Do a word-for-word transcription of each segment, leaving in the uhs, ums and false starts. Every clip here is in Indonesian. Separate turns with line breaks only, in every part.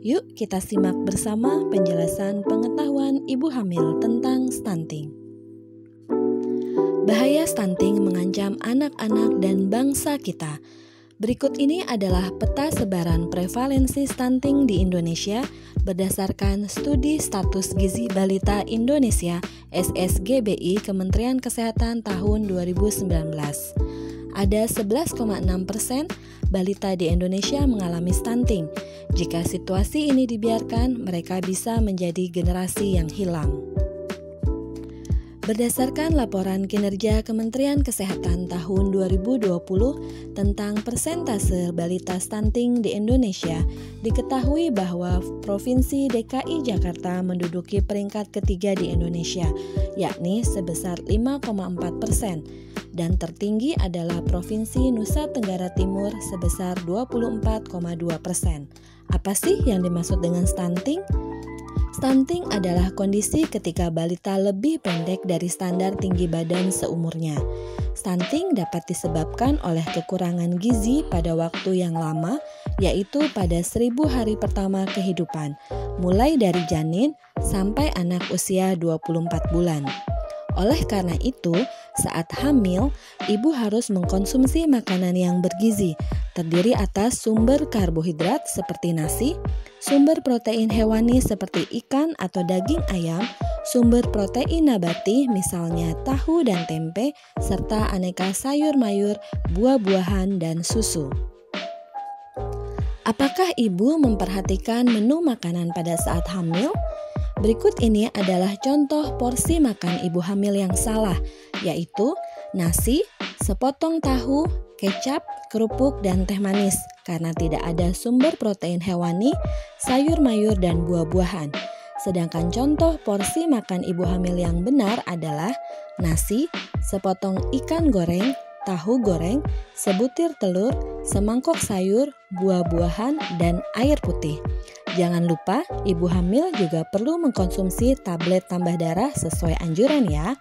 Yuk kita simak bersama penjelasan pengetahuan ibu hamil tentang stunting. Bahaya stunting mengancam anak-anak dan bangsa kita. Berikut ini adalah peta sebaran prevalensi stunting di Indonesia berdasarkan Studi Status Gizi Balita Indonesia S S G B I Kementerian Kesehatan tahun dua ribu sembilan belas. Ada sebelas koma enam persen balita di Indonesia mengalami stunting. Jika situasi ini dibiarkan, mereka bisa menjadi generasi yang hilang. Berdasarkan laporan kinerja Kementerian Kesehatan tahun dua ribu dua puluh tentang persentase balita stunting di Indonesia, diketahui bahwa Provinsi D K I Jakarta menduduki peringkat ketiga di Indonesia, yakni sebesar lima koma empat persen, dan tertinggi adalah Provinsi Nusa Tenggara Timur sebesar dua puluh empat koma dua persen. Apa sih yang dimaksud dengan stunting? Stunting adalah kondisi ketika balita lebih pendek dari standar tinggi badan seumurnya. Stunting dapat disebabkan oleh kekurangan gizi pada waktu yang lama, yaitu pada seribu hari pertama kehidupan, mulai dari janin sampai anak usia dua puluh empat bulan. Oleh karena itu, saat hamil, ibu harus mengkonsumsi makanan yang bergizi, terdiri atas sumber karbohidrat seperti nasi, sumber protein hewani seperti ikan atau daging ayam, sumber protein nabati misalnya tahu dan tempe, serta aneka sayur mayur, buah-buahan, dan susu. Apakah ibu memperhatikan menu makanan pada saat hamil? Berikut ini adalah contoh porsi makan ibu hamil yang salah, yaitu nasi, sepotong tahu, kecap, kerupuk, dan teh manis karena tidak ada sumber protein hewani, sayur mayur, dan buah-buahan. Sedangkan contoh porsi makan ibu hamil yang benar adalah nasi, sepotong ikan goreng, tahu goreng, sebutir telur, semangkok sayur, buah-buahan, dan air putih. Jangan lupa, ibu hamil juga perlu mengkonsumsi tablet tambah darah sesuai anjuran ya.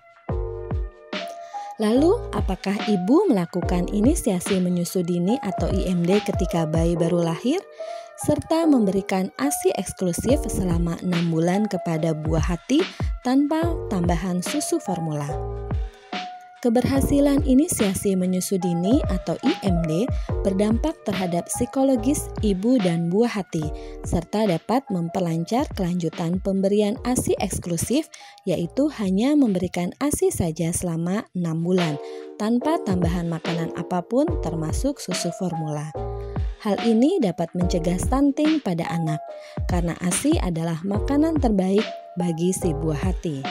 Lalu, apakah ibu melakukan inisiasi menyusu dini atau I M D ketika bayi baru lahir? Serta memberikan A S I eksklusif selama enam bulan kepada buah hati tanpa tambahan susu formula. Keberhasilan inisiasi menyusu dini atau I M D berdampak terhadap psikologis ibu dan buah hati, serta dapat memperlancar kelanjutan pemberian A S I eksklusif, yaitu hanya memberikan A S I saja selama enam bulan, tanpa tambahan makanan apapun termasuk susu formula. Hal ini dapat mencegah stunting pada anak, karena A S I adalah makanan terbaik bagi si buah hati.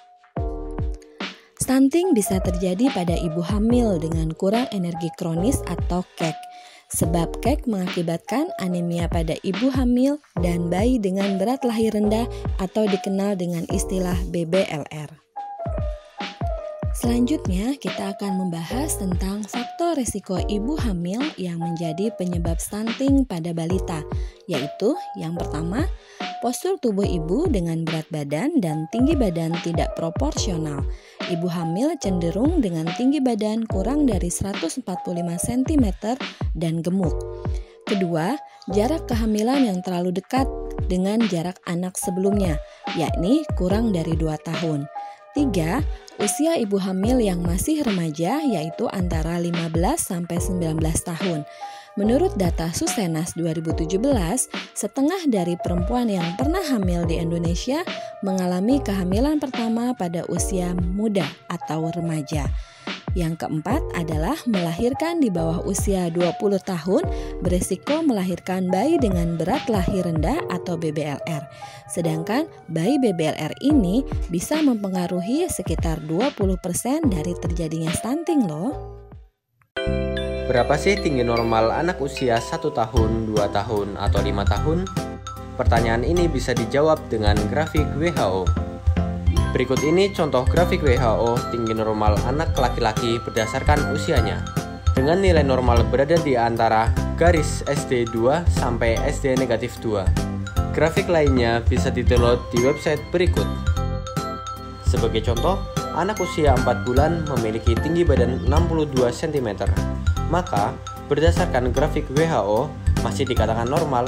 Stunting bisa terjadi pada ibu hamil dengan kurang energi kronis atau K E K, sebab K E K mengakibatkan anemia pada ibu hamil dan bayi dengan berat lahir rendah atau dikenal dengan istilah B B L R. Selanjutnya, kita akan membahas tentang faktor risiko ibu hamil yang menjadi penyebab stunting pada balita, yaitu yang pertama, postur tubuh ibu dengan berat badan dan tinggi badan tidak proporsional. Ibu hamil cenderung dengan tinggi badan kurang dari seratus empat puluh lima sentimeter dan gemuk. Kedua, jarak kehamilan yang terlalu dekat dengan jarak anak sebelumnya, yakni kurang dari dua tahun. Tiga, usia ibu hamil yang masih remaja yaitu antara lima belas sampai sembilan belas tahun. Menurut data Susenas dua ribu tujuh belas, setengah dari perempuan yang pernah hamil di Indonesia mengalami kehamilan pertama pada usia muda atau remaja. Yang keempat adalah melahirkan di bawah usia dua puluh tahun berisiko melahirkan bayi dengan berat lahir rendah atau B B L R. Sedangkan bayi B B L R ini bisa mempengaruhi sekitar dua puluh persen dari terjadinya stunting loh.
Berapa sih tinggi normal anak usia satu tahun, dua tahun, atau lima tahun? Pertanyaan ini bisa dijawab dengan grafik W H O. Berikut ini contoh grafik W H O tinggi normal anak laki-laki berdasarkan usianya. Dengan nilai normal berada di antara garis S D dua sampai S D negatif dua. Grafik lainnya bisa di-download di website berikut. Sebagai contoh, anak usia empat bulan memiliki tinggi badan enam puluh dua sentimeter. Maka, berdasarkan grafik W H O, masih dikatakan normal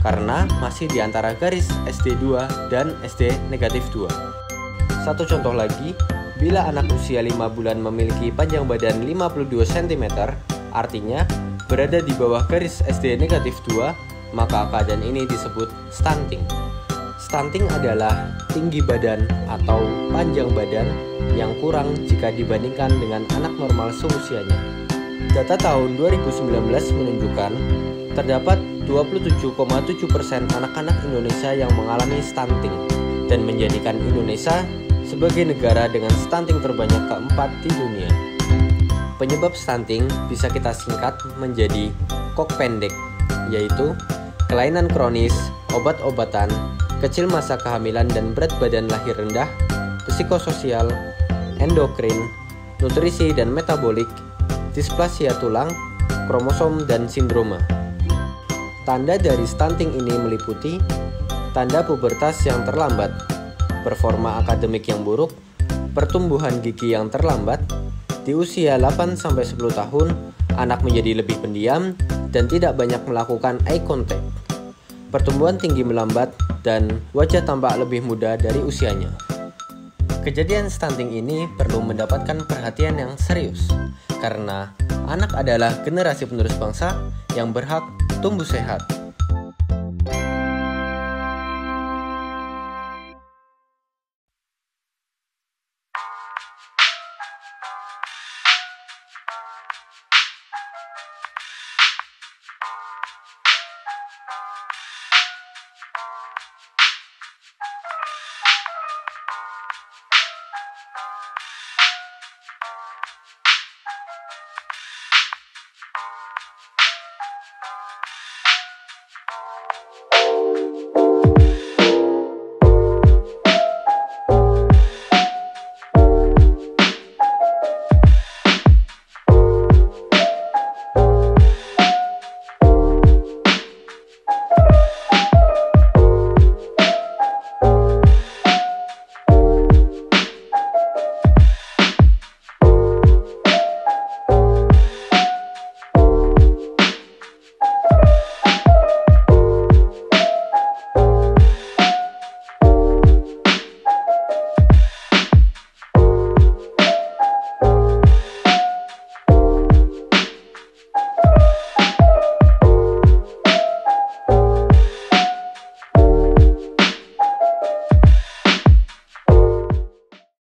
karena masih di antara garis S D dua dan S D negatif dua. Satu contoh lagi, bila anak usia lima bulan memiliki panjang badan lima puluh dua sentimeter, artinya berada di bawah garis S D negatif dua, maka keadaan ini disebut stunting. Stunting adalah tinggi badan atau panjang badan yang kurang jika dibandingkan dengan anak normal seusianya. Data tahun dua ribu sembilan belas menunjukkan terdapat dua puluh tujuh koma tujuh persen anak-anak Indonesia yang mengalami stunting dan menjadikan Indonesia sebagai negara dengan stunting terbanyak keempat di dunia. Penyebab stunting bisa kita singkat menjadi kok pendek, yaitu kelainan kronis, obat-obatan, kecil masa kehamilan dan berat badan lahir rendah, psikososial, endokrin, nutrisi dan metabolik, displasia tulang, kromosom dan sindroma. Tanda dari stunting ini meliputi tanda pubertas yang terlambat, performa akademik yang buruk, pertumbuhan gigi yang terlambat. Di usia delapan sampai sepuluh tahun, anak menjadi lebih pendiam dan tidak banyak melakukan eye contact. Pertumbuhan tinggi melambat dan wajah tampak lebih muda dari usianya. Kejadian stunting ini perlu mendapatkan perhatian yang serius, karena anak adalah generasi penerus bangsa yang berhak tumbuh sehat.